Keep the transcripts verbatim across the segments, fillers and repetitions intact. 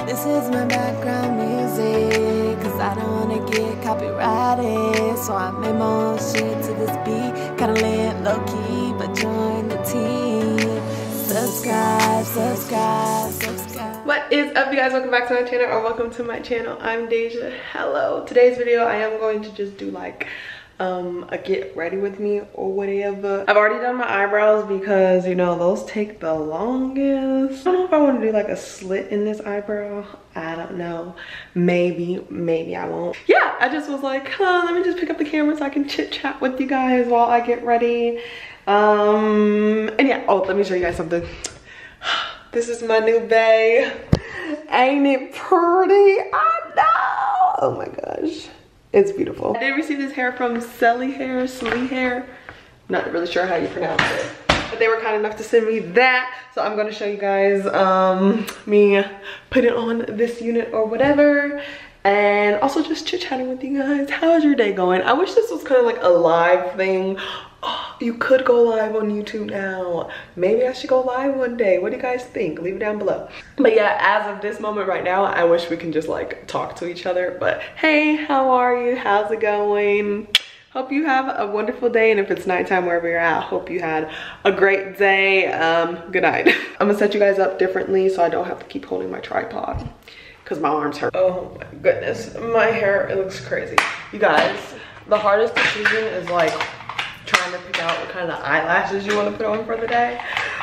This is my background music, cause I don't wanna get copyrighted. So I made more shit to this beat, kinda lit low-key, but join the team. Subscribe, subscribe, subscribe. What is up, you guys? Welcome back to my channel, or welcome to my channel. I'm Deja. Hello. Today's video I am going to just do like um a get ready with me or whatever. I've already done my eyebrows because, you know, those take the longest. I don't know if I want to do like a slit in this eyebrow. I don't know. Maybe, maybe I won't. Yeah, I just was like, huh, let me just pick up the camera so I can chit chat with you guys while I get ready. Um, and yeah, oh, let me show you guys something. This is my new bae. Ain't it pretty? I know. Oh my gosh. It's beautiful. I did receive this hair from Selly Hair, Slee Hair. Not really sure how you pronounce it. But they were kind enough to send me that. So I'm gonna show you guys um, me putting on this unit or whatever. And also just chit-chatting with you guys. How's your day going? I wish this was kind of like a live thing. Oh, you could go live on YouTube now. Maybe I should go live one day. What do you guys think? Leave it down below. But yeah, as of this moment right now, I wish we can just like talk to each other. But hey, how are you? How's it going? Hope you have a wonderful day. And if it's nighttime wherever you're at, hope you had a great day. Um, good night. I'm gonna set you guys up differently so I don't have to keep holding my tripod because my arms hurt. Oh my goodness, my hair, it looks crazy. You guys, the hardest decision is like trying to pick out what kind of eyelashes you want to put on for the day.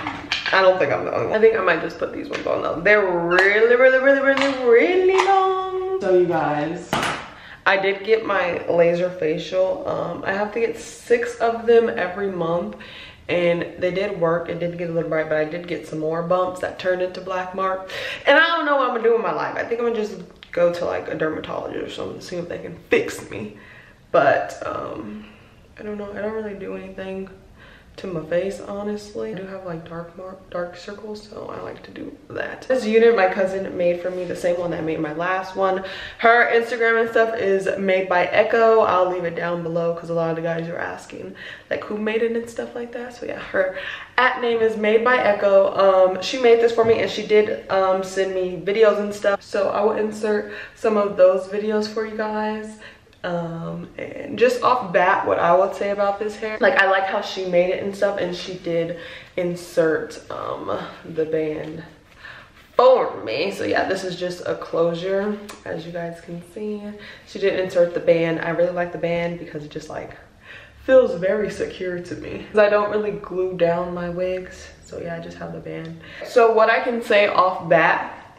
I don't think I'm the only one. I think I might just put these ones on though. They're really, really, really, really, really long. So you guys, I did get my laser facial. Um, I have to get six of them every month. And they did work. It did get a little bright, but I did get some more bumps that turned into black mark. And I don't know what I'm gonna do in my life. I think I'm gonna just go to like a dermatologist or something to see if they can fix me. But um, I don't know. I don't really do anything to my face, honestly. I do have like dark mark, dark circles, so I like to do that. This unit my cousin made for me, the same one that made my last one. Her Instagram and stuff is made by Echo. I'll leave it down below because a lot of the guys are asking like who made it and stuff like that. So yeah, her at name is Made by Echo. Um, she made this for me and she did um, send me videos and stuff. So I will insert some of those videos for you guys. Um and just off bat, what I would say about this hair, like I like how she made it and stuff, and she did insert um the band for me. So yeah, this is just a closure, as you guys can see. She did insert the band. I really like the band because it just like feels very secure to me, because I don't really glue down my wigs. So yeah, I just have the band. So what I can say off bat,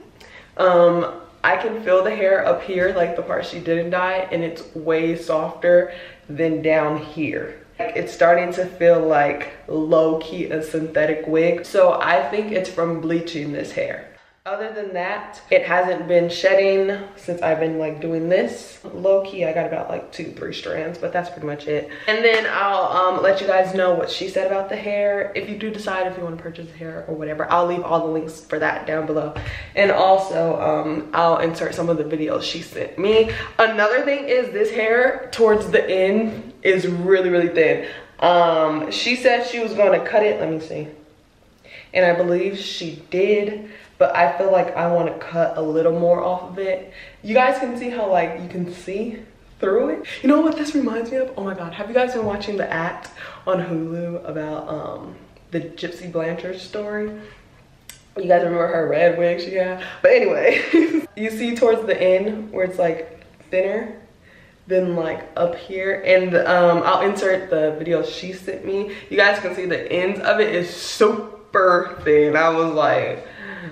um I can feel the hair up here, like the part she didn't dye, and it's way softer than down here. Like, it's starting to feel like low-key a synthetic wig. So I think it's from bleaching this hair. Other than that, it hasn't been shedding since I've been like doing this. Low-key, I got about like two, three strands, but that's pretty much it. And then I'll um, let you guys know what she said about the hair. If you do decide if you want to purchase the hair or whatever, I'll leave all the links for that down below. And also, um, I'll insert some of the videos she sent me. Another thing is this hair towards the end is really, really thin. Um, she said she was going to cut it. Let me see. And I believe she did. But I feel like I want to cut a little more off of it. You guys can see how like you can see through it. You know what this reminds me of? Oh my god, have you guys been watching the act on Hulu about um the Gypsy Blanchard story? You guys remember her red wig she had? But anyway, you see towards the end where it's like thinner than like up here, and um I'll insert the video she sent me. You guys can see the ends of it is super thin. I was like,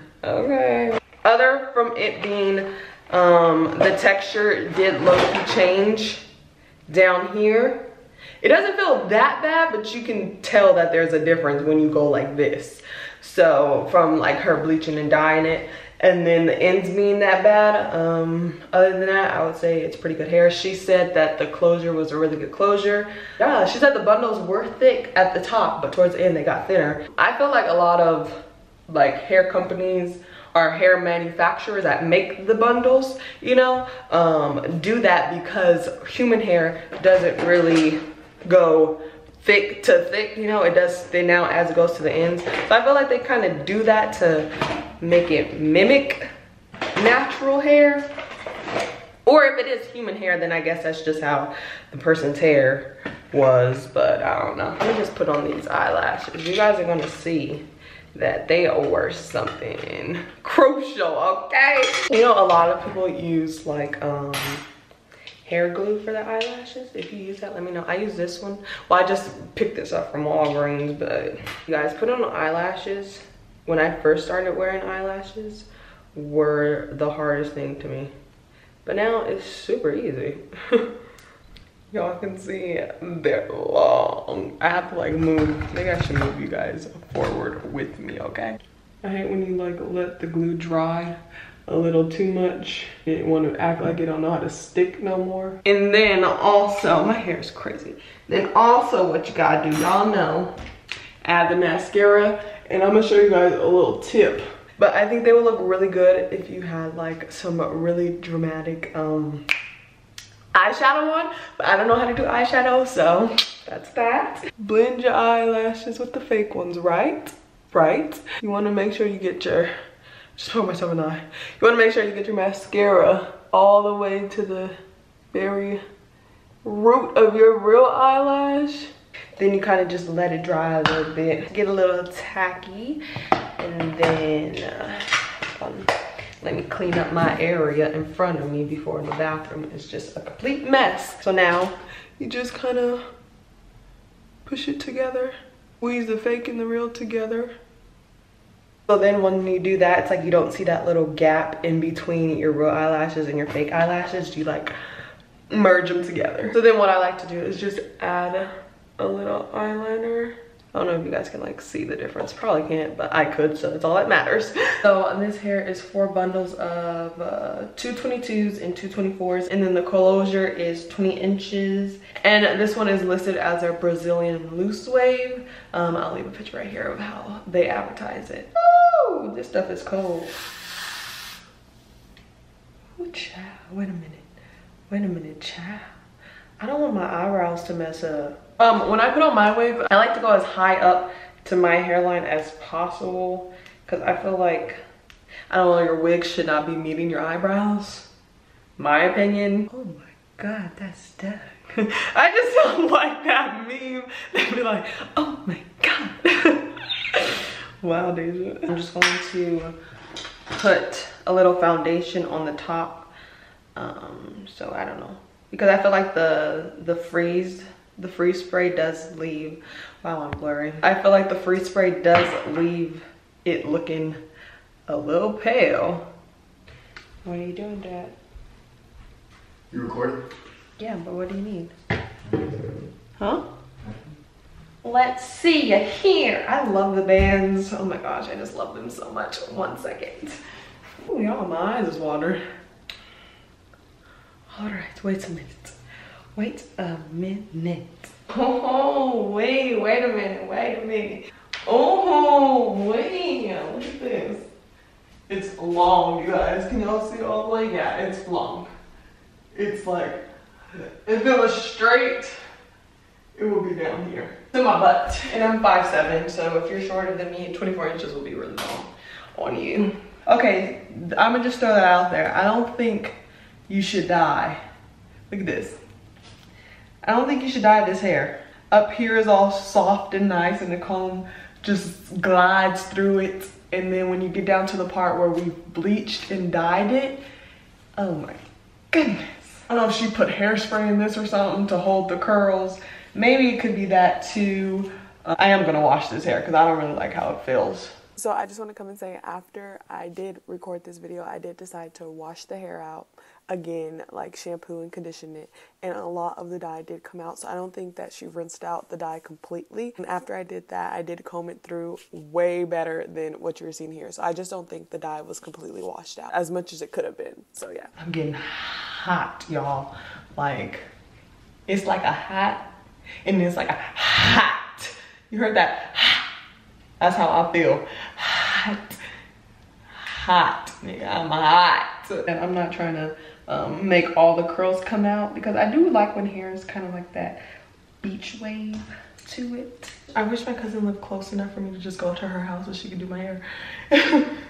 okay. Other from it being um the texture did low-key change down here. It doesn't feel that bad, but you can tell that there's a difference when you go like this. So from like her bleaching and dyeing it, and then the ends being that bad. Um other than that, I would say it's pretty good hair. She said that the closure was a really good closure. Yeah, she said the bundles were thick at the top, but towards the end they got thinner. I feel like a lot of like hair companies or hair manufacturers that make the bundles, you know, um, do that because human hair doesn't really go thick to thick, you know, it does thin out as it goes to the ends. So I feel like they kind of do that to make it mimic natural natural hair. Or if it is human hair, then I guess that's just how the person's hair was, but I don't know. Let me just put on these eyelashes. You guys are gonna see that they are something crucial, okay? You know, a lot of people use like um, hair glue for the eyelashes. If you use that, let me know. I use this one. Well, I just picked this up from Walgreens, but you guys, put on eyelashes. When I first started wearing eyelashes, were the hardest thing to me. But now it's super easy. Y'all can see they're long. I have to like move. Maybe I should move you guys forward with me, okay? I hate when you like let the glue dry a little too much. You want to act like you don't know how to stick no more. And then also, my hair is crazy. Then also what you gotta do, y'all know, add the mascara. And I'm gonna show you guys a little tip. But I think they would look really good if you had like some really dramatic um, eyeshadow on. But I don't know how to do eyeshadow, so that's that. Blend your eyelashes with the fake ones, right? Right? You wanna make sure you get your, just put myself in the eye. You wanna make sure you get your mascara all the way to the very root of your real eyelash. Then you kind of just let it dry a little bit. Get a little tacky. And then uh, um, let me clean up my area in front of me before the bathroom is just a complete mess. So now you just kind of push it together. Squeeze the fake and the real together. So then when you do that, it's like you don't see that little gap in between your real eyelashes and your fake eyelashes. You like merge them together. So then what I like to do is just add a little eyeliner. I don't know if you guys can like see the difference. Probably can't, but I could, so that's all that matters. So this hair is four bundles of uh, two twenty-twos and two twenty-fours, and then the closure is twenty inches. And this one is listed as a Brazilian loose wave. Um, I'll leave a picture right here of how they advertise it. Ooh, this stuff is cold. Ooh, child, wait a minute. Wait a minute, child. I don't want my eyebrows to mess up. Um, when I put on my wave, I like to go as high up to my hairline as possible because I feel like, I don't know, your wig should not be meeting your eyebrows. My opinion. Oh my God, that's stuck. I just don't like that meme. They'd be like, oh my God. Wow, Deja. I'm just going to put a little foundation on the top. Um, so I don't know. Because I feel like the, the freeze, the freeze spray does leave, wow, I'm blurry. I feel like the freeze spray does leave it looking a little pale. What are you doing, Dad? You recording? Yeah, but what do you need? Huh? Let's see you here. I love the bands. Oh my gosh, I just love them so much. One second. Oh, y'all, my eyes is watering. All right, wait a minute. Wait a minute. Oh, wait, wait a minute, wait a minute. Oh, wait, look at this. It's long, you guys. Can y'all see all the way? Yeah, it's long. It's like, if it was straight, it would be down here to my butt. And I'm five seven, so if you're shorter than me, twenty-four inches will be really long on you. Okay, I'm gonna just throw that out there. I don't think you should dye. Look at this. I don't think you should dye this hair. Up here is all soft and nice and the comb just glides through it. And then when you get down to the part where we bleached and dyed it, oh my goodness. I don't know if she put hairspray in this or something to hold the curls. Maybe it could be that too. Uh, I am gonna wash this hair because I don't really like how it feels. So I just want to come and say, after I did record this video, I did decide to wash the hair out again, like shampoo and condition it, and a lot of the dye did come out, so I don't think that she rinsed out the dye completely. And after I did that, I did comb it through way better than what you're seeing here, so I just don't think the dye was completely washed out as much as it could have been. So yeah, I'm getting hot, y'all. Like, it's like a hot and it's like a hot. You heard that? That's how I feel. Hot. Hot. Yeah, I'm hot. And I'm not trying to um, make all the curls come out because I do like when hair is kind of like that beach wave to it. I wish my cousin lived close enough for me to just go to her house so she could do my hair.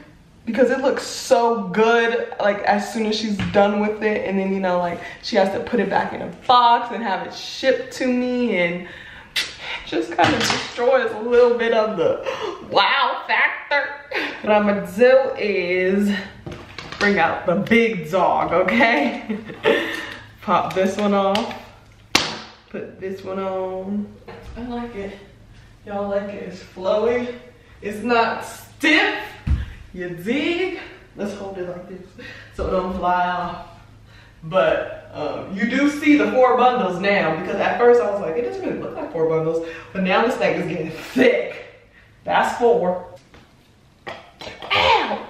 because it looks so good, like as soon as she's done with it. And then, you know, like she has to put it back in a box and have it shipped to me, and just kind of destroys a little bit of the wow factor. What I'm gonna do is bring out the big dog, okay? Pop this one off, put this one on. I like it. Y'all like it? It's flowy. It's not stiff. You dig? Let's hold it like this so it don't fly off. But um, you do see the four bundles now, because at first I was like, it doesn't really look like four bundles, but now this thing is getting thick. That's four. Ow!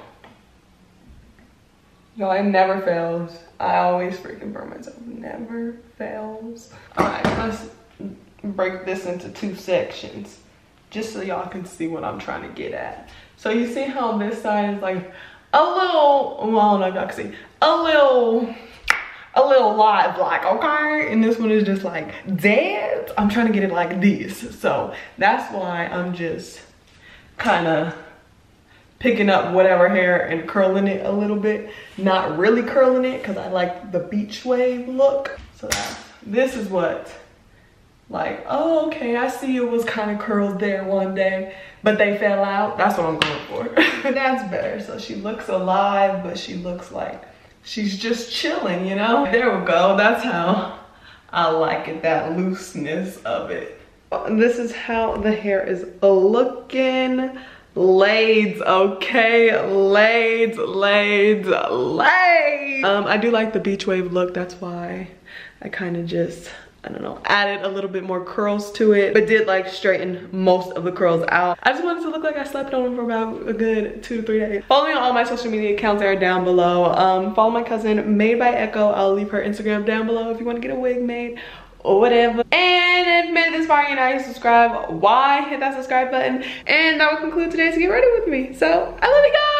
Y'all, it never fails. I always freaking burn myself. Never fails. All right, let's break this into two sections, just so y'all can see what I'm trying to get at. So you see how this side is like a little, well, I don't know if y'all can see, a little, a little live black, okay? And this one is just like dead. I'm trying to get it like this. So that's why I'm just kind of picking up whatever hair and curling it a little bit. Not really curling it, because I like the beach wave look. So that's, this is what, like, oh, okay, I see it was kind of curled there one day, but they fell out. That's what I'm going for. That's better. So she looks alive, but she looks like she's just chilling, you know? There we go. That's how I like it, that looseness of it. This is how the hair is looking. Lades, okay? Lades, lades, lades. Um, I do like the beach wave look. That's why I kind of just, I don't know, added a little bit more curls to it, but did like straighten most of the curls out. I just wanted to look like I slept on them for about a good two to three days. Follow me on all my social media accounts that are down below. Um, follow my cousin, Made by Echo. I'll leave her Instagram down below if you want to get a wig made or whatever. And if you made it this far and you're not yet subscribed, why hit that subscribe button? And that will conclude today's Get Ready With Me. So I love you guys.